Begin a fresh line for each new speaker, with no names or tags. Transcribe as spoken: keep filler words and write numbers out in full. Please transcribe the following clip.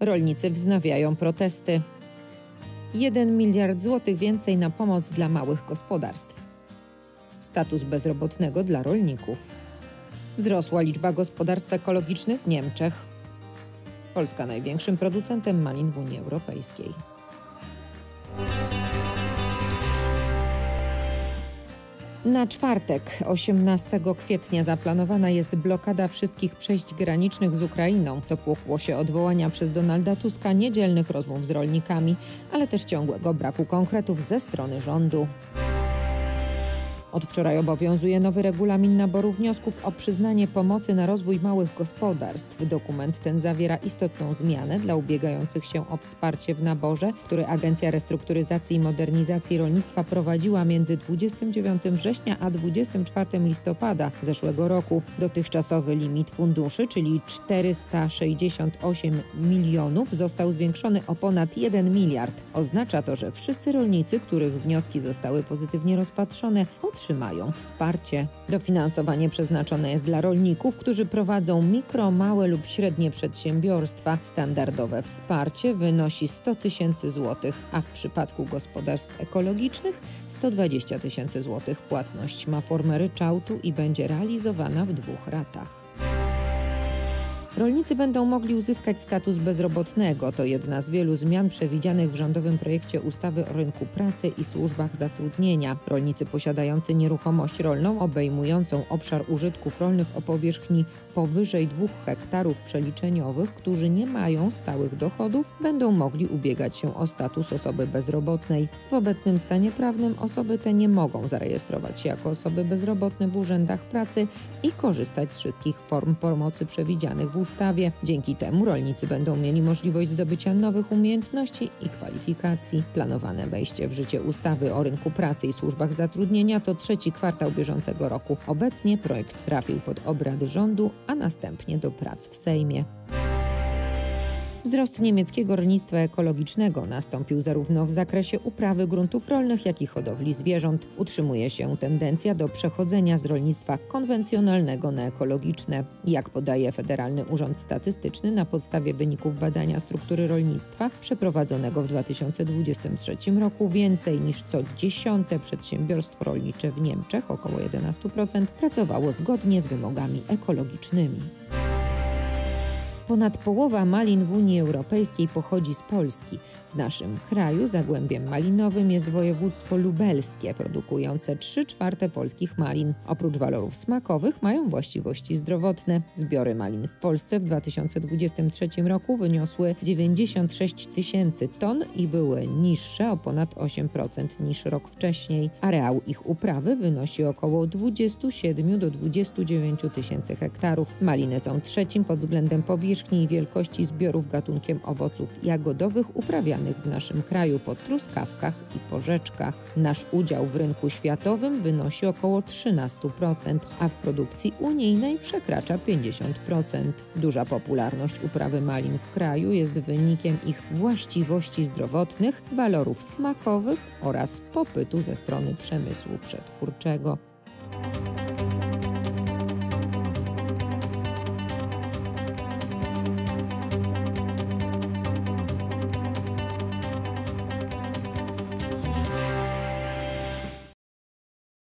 Rolnicy wznawiają protesty. jeden miliard złotych więcej na pomoc dla małych gospodarstw. Status bezrobotnego dla rolników. Wzrosła liczba gospodarstw ekologicznych w Niemczech. Polska największym producentem malin w Unii Europejskiej. Na czwartek, osiemnastego kwietnia, zaplanowana jest blokada wszystkich przejść granicznych z Ukrainą. To pokłosie odwołania przez Donalda Tuska niedzielnych rozmów z rolnikami, ale też ciągłego braku konkretów ze strony rządu. Od wczoraj obowiązuje nowy regulamin naboru wniosków o przyznanie pomocy na rozwój małych gospodarstw. Dokument ten zawiera istotną zmianę dla ubiegających się o wsparcie w naborze, który Agencja Restrukturyzacji i Modernizacji Rolnictwa prowadziła między dwudziestego dziewiątego września a dwudziestego czwartego listopada zeszłego roku. Dotychczasowy limit funduszy, czyli czterysta sześćdziesiąt osiem milionów, został zwiększony o ponad jeden miliard. Oznacza to, że wszyscy rolnicy, których wnioski zostały pozytywnie rozpatrzone, otrzymają wsparcie. Dofinansowanie przeznaczone jest dla rolników, którzy prowadzą mikro, małe lub średnie przedsiębiorstwa. Standardowe wsparcie wynosi sto tysięcy złotych, a w przypadku gospodarstw ekologicznych sto dwadzieścia tysięcy złotych. Płatność ma formę ryczałtu i będzie realizowana w dwóch ratach. Rolnicy będą mogli uzyskać status bezrobotnego. To jedna z wielu zmian przewidzianych w rządowym projekcie ustawy o rynku pracy i służbach zatrudnienia. Rolnicy posiadający nieruchomość rolną obejmującą obszar użytków rolnych o powierzchni powyżej dwóch hektarów przeliczeniowych, którzy nie mają stałych dochodów, będą mogli ubiegać się o status osoby bezrobotnej. W obecnym stanie prawnym osoby te nie mogą zarejestrować się jako osoby bezrobotne w urzędach pracy i korzystać z wszystkich form pomocy przewidzianych w ustawie. Dzięki temu rolnicy będą mieli możliwość zdobycia nowych umiejętności i kwalifikacji. Planowane wejście w życie ustawy o rynku pracy i służbach zatrudnienia to trzeci kwartał bieżącego roku. Obecnie projekt trafił pod obrady rządu, a następnie do prac w Sejmie. Wzrost niemieckiego rolnictwa ekologicznego nastąpił zarówno w zakresie uprawy gruntów rolnych, jak i hodowli zwierząt. Utrzymuje się tendencja do przechodzenia z rolnictwa konwencjonalnego na ekologiczne. Jak podaje Federalny Urząd Statystyczny na podstawie wyników badania struktury rolnictwa przeprowadzonego w dwa tysiące dwudziestym trzecim roku, więcej niż co dziesiąte przedsiębiorstwo rolnicze w Niemczech, około jedenaście procent, pracowało zgodnie z wymogami ekologicznymi. Ponad połowa malin w Unii Europejskiej pochodzi z Polski. W naszym kraju zagłębiem malinowym jest województwo lubelskie, produkujące trzy czwarte polskich malin. Oprócz walorów smakowych mają właściwości zdrowotne. Zbiory malin w Polsce w dwa tysiące dwudziestym trzecim roku wyniosły dziewięćdziesiąt sześć tysięcy ton i były niższe o ponad osiem procent niż rok wcześniej. Areał ich uprawy wynosi około dwadzieścia siedem do dwudziestu dziewięciu tysięcy hektarów. Maliny są trzecim pod względem powierzchni i wielkości zbiorów gatunkiem owoców jagodowych uprawianych w naszym kraju po truskawkach i porzeczkach. Nasz udział w rynku światowym wynosi około trzynaście procent, a w produkcji unijnej przekracza pięćdziesiąt procent. Duża popularność uprawy malin w kraju jest wynikiem ich właściwości zdrowotnych, walorów smakowych oraz popytu ze strony przemysłu przetwórczego.